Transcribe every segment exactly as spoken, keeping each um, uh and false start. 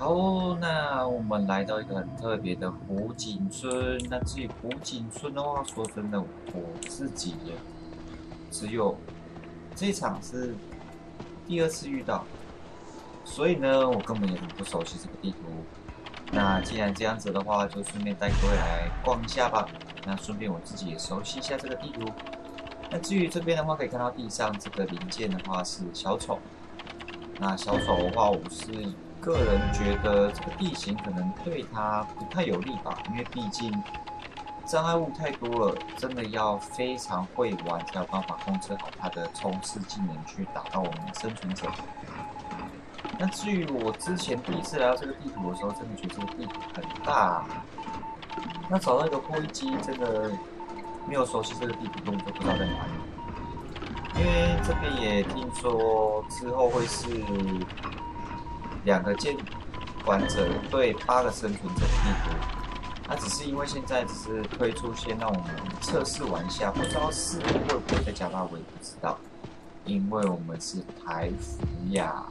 哦，那我们来到一个很特别的湖景村。那至于湖景村的话，说真的，我自己也只有这一场是第二次遇到，所以呢，我根本也很不熟悉这个地图。那既然这样子的话，就顺便带各位来逛一下吧。那顺便我自己也熟悉一下这个地图。那至于这边的话，可以看到地上这个零件的话是小丑。那小丑的话，我是个人觉得这个地形可能对他不太有利吧，因为毕竟障碍物太多了，真的要非常会玩才有办法控制好他的冲刺技能去打到我们的生存者。那至于我之前第一次来到这个地图的时候，真的觉得这个地图很大。那找到一个破译机，真的没有熟悉这个地图，根本就不知道在哪里。因为这边也听说之后会是两个监管者对八个生存者的地图，那只是因为现在只是推出先让我们测试玩一下，不知道事后会不会再加大，我也不知道，因为我们是台服呀。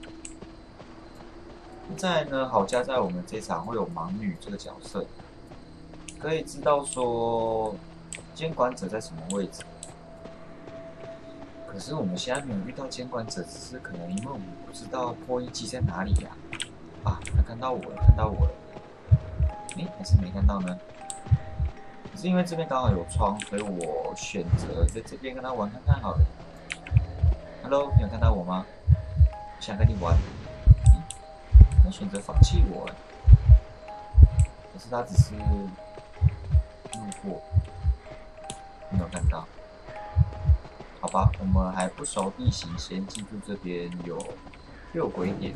再来呢，好加在我们这场会有盲女这个角色，可以知道说监管者在什么位置。可是我们现在没有遇到监管者，只是可能因为我们不知道破译机在哪里呀、啊。啊，他看到我了，看到我了。诶，还是没看到呢？是因为这边刚好有窗，所以我选择在这边跟他玩看看好了。Hello， 你有看到我吗？想跟你玩。嗯，他选择放弃我，可是他只是路过，没有看到。好吧，我们还不熟地形，先记住这边有六鬼点，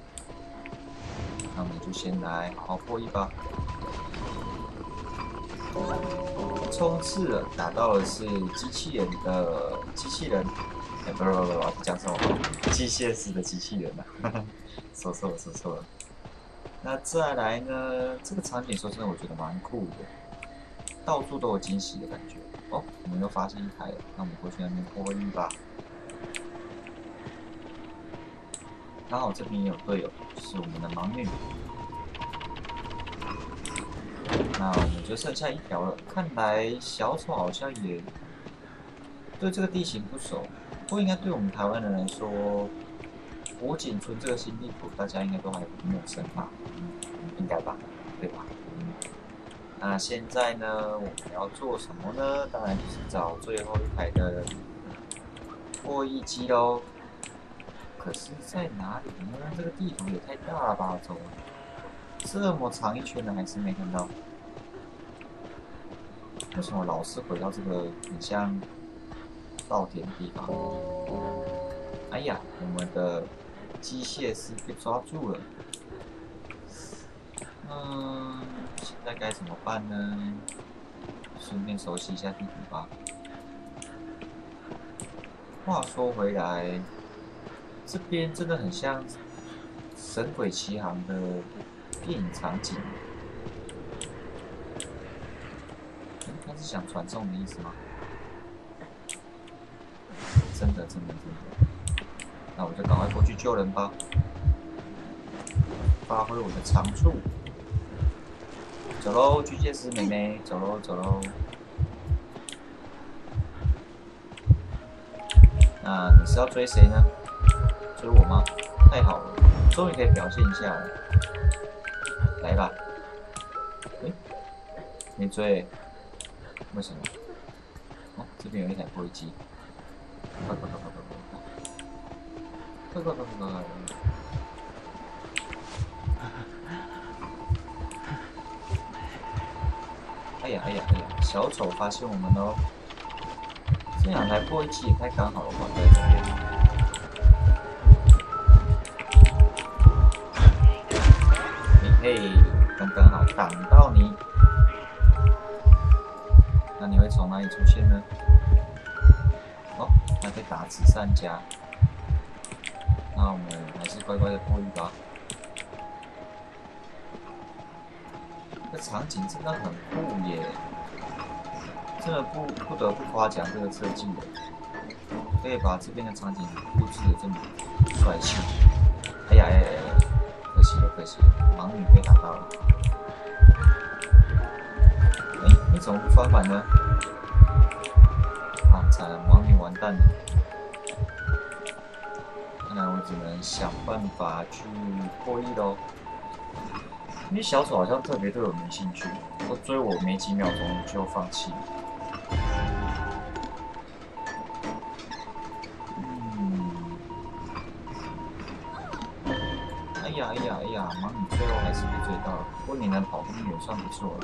那我们就先来好好破译吧。冲刺了，打到的是机器人的机器人，哎，不不不不，讲什么？机械式的机器人啊，说错了说错了。那再来呢？这个场景说真的，我觉得蛮酷的，到处都有惊喜的感觉。哦，我们又发现一台了，那我们过去那边破译吧。刚好这边也有队友，是我们的盲女。那我们就剩下一条了。看来小丑好像也对这个地形不熟，不过应该对我们台湾人来说，湖景村这个新地图大家应该都还不陌生吧？应该吧，对吧？那现在呢，我们要做什么呢？当然就是找最后一台的破译机喽。可是在哪里呢？这个地图也太大了吧，走这么长一圈的还是没看到。为什么老是回到这个很像稻田的地方？哎呀，我们的机械师被抓住了。嗯，现在该怎么办呢？顺便熟悉一下地图吧。话说回来，这边真的很像《神鬼奇航》的电影场景。他是想传送的意思吗？真的，真的，真的。那我就赶快过去救人吧，发挥我的长处。走喽，巨蟹师妹妹，走喽，走喽。那你是要追谁呢？追我吗？太好了，终于可以表现一下了。来吧。诶，没追。为什么？哦，这边有一台破译机。快快快快快快快！快快快快快！哎呀哎呀哎呀！小丑发现我们喽！这两台破译机也太刚好了吧，在这边。嘿嘿，刚刚好挡到你。那你会从哪里出现呢？哦，还可以打紫扇夹。那我们还是乖乖的破译吧。这场景真的很酷耶，真的不不得不夸奖这个设计的，可以把这边的场景布置的这么帅气。哎呀哎呀哎呀，可惜了可惜盲女被打到了。哎，你怎么不翻反呢？啊，惨了，盲女完蛋了。看来我只能想办法去破译喽。因为小丑好像特别对我没兴趣，都追我没几秒钟就放弃了。嗯，哎呀哎呀哎呀，盲女最后还是被追到了，不过你能跑这么远算不错了。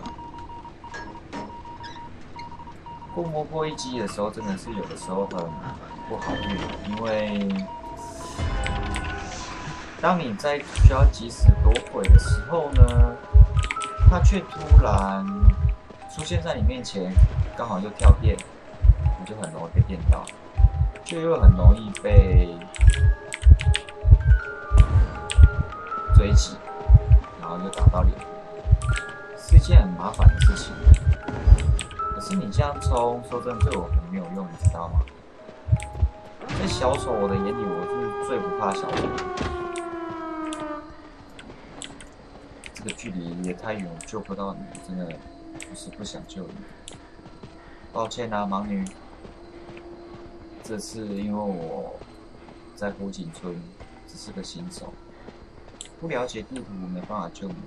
过摸破译机的时候，真的是有的时候很不好运，因为当你在需要及时躲鬼的时候呢，它却突然出现在你面前，刚好就跳电，你就很容易被电到，就又很容易被追击，然后又打到脸，是一件很麻烦的事情。可是你这样冲，说真的对我很没有用，你知道吗？在小丑我的眼里，我是最不怕小丑的。这个距离也太远，我救不到你，真的不是不想救你。抱歉啊，盲女。这次因为我在湖景村只是个新手，不了解地图，没办法救你。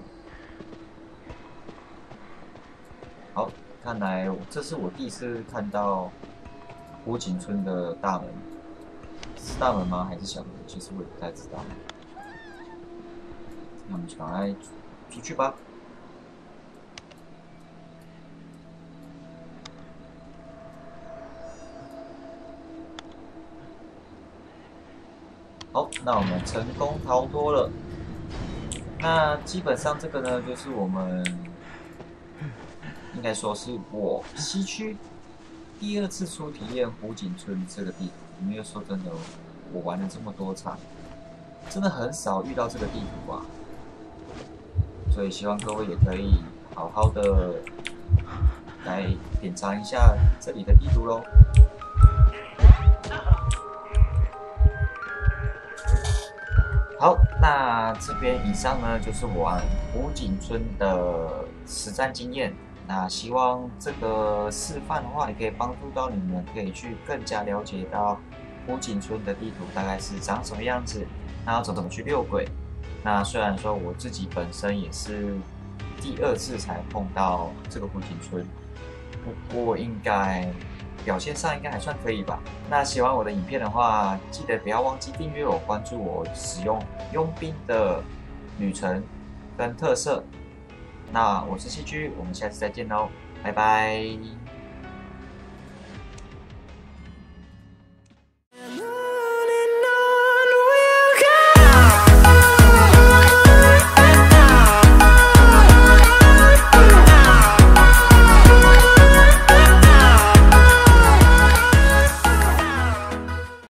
好，看来这是我第一次看到湖景村的大门，是大门吗？还是小门？其实我也不太知道。那我们赶快出去吧。好，那我们成功逃脱了。那基本上这个呢，就是我们应该说是我西区第二次出体验湖景村这个地图。因为说真的，我玩了这么多场，真的很少遇到这个地图啊。所以希望各位也可以好好的来品尝一下这里的地图喽。好，那这边以上呢就是我玩湖景村的实战经验。那希望这个示范的话，也可以帮助到你们，可以去更加了解到湖景村的地图大概是长什么样子，那要怎么去遛鬼。那虽然说我自己本身也是第二次才碰到这个湖景村，不过应该表现上应该还算可以吧。那喜欢我的影片的话，记得不要忘记订阅我，关注我使用佣兵的旅程跟特色。那我是西居，我们下次再见喽，拜拜。